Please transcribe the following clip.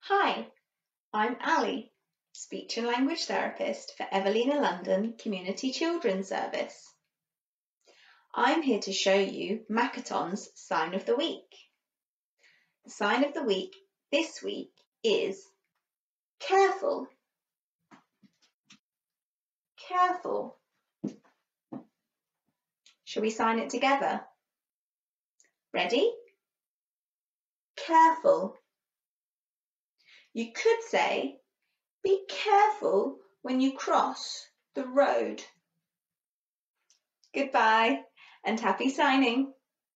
Hi, I'm Ali, speech and language therapist for Evelina London Community Children's Service. I'm here to show you Makaton's sign of the week. The sign of the week this week is careful. Careful. Shall we sign it together? Ready? Careful. You could say, be careful when you cross the road. Goodbye and happy signing.